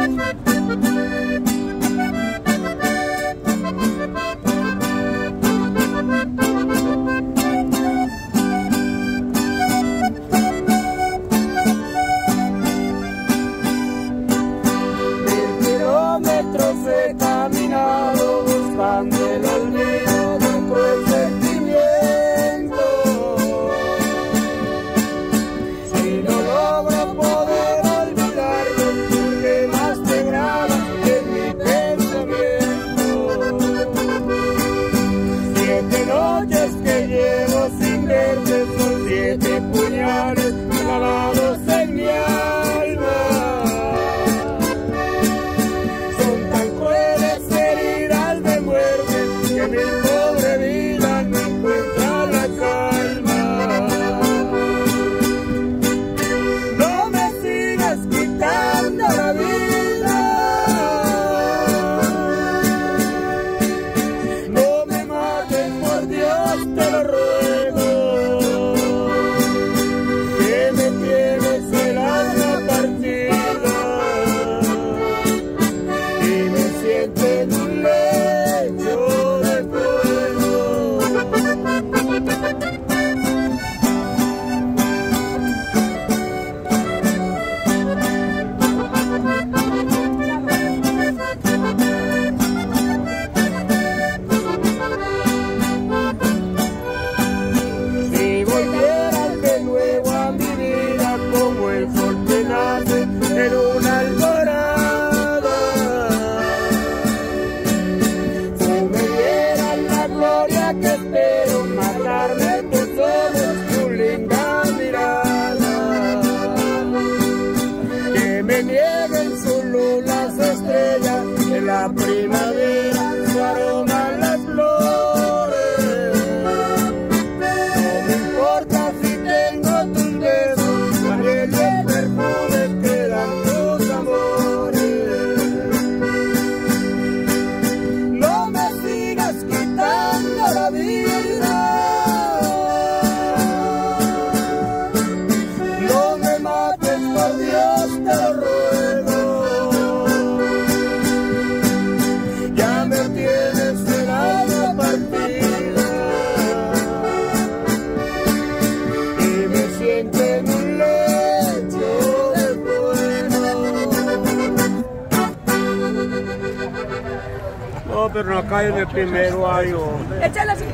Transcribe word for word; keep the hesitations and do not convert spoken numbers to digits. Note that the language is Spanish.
He caminado buscando el olvido de un cruel sentimiento. Si no logro poder olvidarlo, porque más te grabas en mi pensamiento. Siete noches que llevo sin verte son siete puñales clavados en mi alma. Mi pobre vida no encuentra la calma. No me sigas quitando la vida, no me mates, por Dios te lo ruego, que me tienes el alma partida y me siento en un lecho. Si volvieras de nuevo a mi vida como el sol que nace en una alborada, si me dieras la gloria que espero, matarme por solo tu linda mirada, que me nieguen su luz las estrellas en la primavera, su aroma en las flores. No me importa si tengo tus besos, también el perfume que dan tus amores. No me sigas quitando la vida, no me mates, por Dios te lo ruego, ya me tienes el alma partida y me siento en un lecho de fuego. No, pero no cae en el primero año. Échale así.